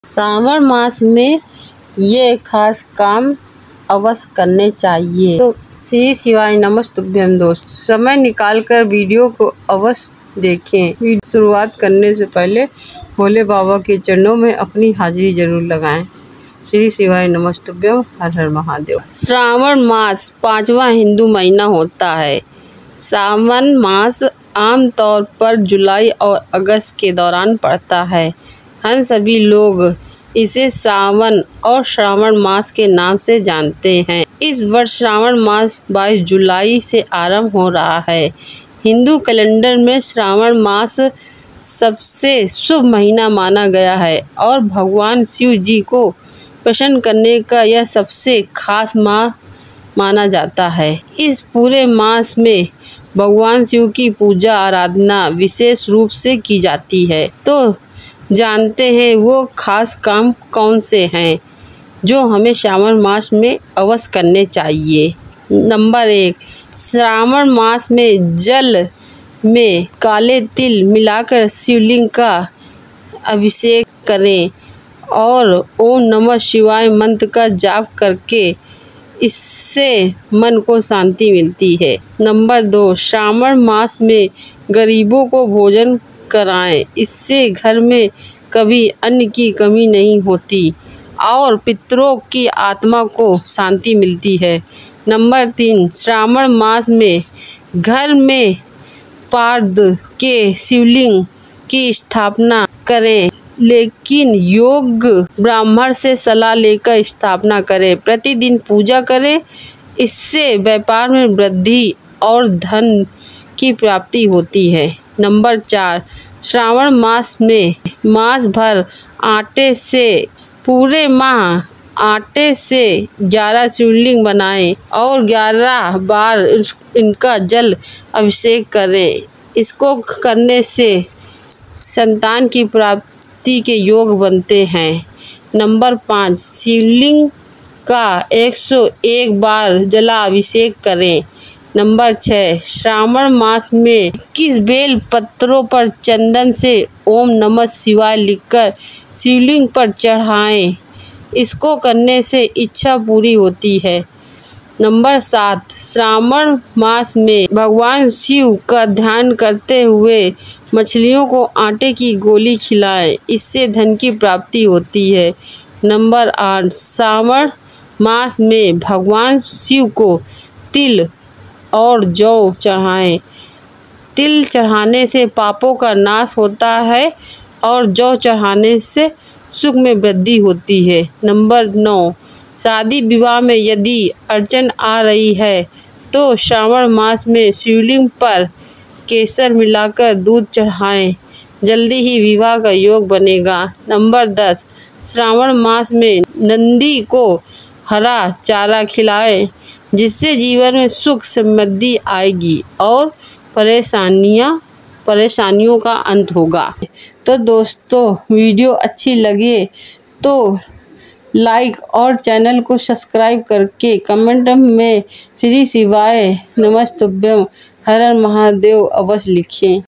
श्रावण मास में ये खास काम अवश्य करने चाहिए। तो श्री शिवाय नमस्तुभ्यं दोस्त, समय निकालकर वीडियो को अवश्य देखें। शुरुआत करने से पहले भोले बाबा के चरणों में अपनी हाजिरी जरूर लगाएं। श्री शिवाय नमस्तुभ्यं, हर हर महादेव। श्रावण मास 5वां हिंदू महीना होता है। श्रावण मास आमतौर पर जुलाई और अगस्त के दौरान पड़ता है। हम सभी लोग इसे सावन और श्रावण मास के नाम से जानते हैं। इस वर्ष श्रावण मास 22 जुलाई से आरंभ हो रहा है। हिंदू कैलेंडर में श्रावण मास सबसे शुभ महीना माना गया है और भगवान शिव जी को प्रसन्न करने का यह सबसे खास माह माना जाता है। इस पूरे मास में भगवान शिव की पूजा आराधना विशेष रूप से की जाती है। तो जानते हैं वो खास काम कौन से हैं जो हमें श्रावण मास में अवश्य करने चाहिए। नंबर 1, श्रावण मास में जल में काले तिल मिलाकर शिवलिंग का अभिषेक करें और ओम नमः शिवाय मंत्र का जाप करके इससे मन को शांति मिलती है। नंबर 2, श्रावण मास में गरीबों को भोजन कराएं। इससे घर में कभी अन्न की कमी नहीं होती और पितरों की आत्मा को शांति मिलती है। नंबर 3, श्रावण मास में घर में पार्द के शिवलिंग की स्थापना करें, लेकिन योग्य ब्राह्मण से सलाह लेकर स्थापना करें। प्रतिदिन पूजा करें, इससे व्यापार में वृद्धि और धन की प्राप्ति होती है। नंबर 4, श्रावण मास में मास भर आटे से पूरे माह आटे से 11 शिवलिंग बनाएं और 11 बार इनका जल अभिषेक करें। इसको करने से संतान की प्राप्ति के योग बनते हैं। नंबर 5, शिवलिंग का 101 बार जलाभिषेक करें। नंबर 6, श्रावण मास में 21 बेल पत्रों पर चंदन से ओम नमः शिवाय लिखकर शिवलिंग पर चढ़ाएं। इसको करने से इच्छा पूरी होती है। नंबर 7, श्रावण मास में भगवान शिव का ध्यान करते हुए मछलियों को आटे की गोली खिलाएं। इससे धन की प्राप्ति होती है। नंबर 8, श्रावण मास में भगवान शिव को तिल और जौ चढ़ाएं। तिल चढ़ाने से पापों का नाश होता है और जौ चढ़ाने से सुख में वृद्धि होती है। नंबर 9, शादी विवाह में यदि अड़चन आ रही है तो श्रावण मास में शिवलिंग पर केसर मिलाकर दूध चढ़ाएं। जल्दी ही विवाह का योग बनेगा। नंबर 10, श्रावण मास में नंदी को हरा चारा खिलाएं, जिससे जीवन में सुख समृद्धि आएगी और परेशानियों का अंत होगा। तो दोस्तों, वीडियो अच्छी लगे तो लाइक और चैनल को सब्सक्राइब करके कमेंट में श्री शिवाय नमस्तुभ्यं, हर हर महादेव अवश्य लिखें।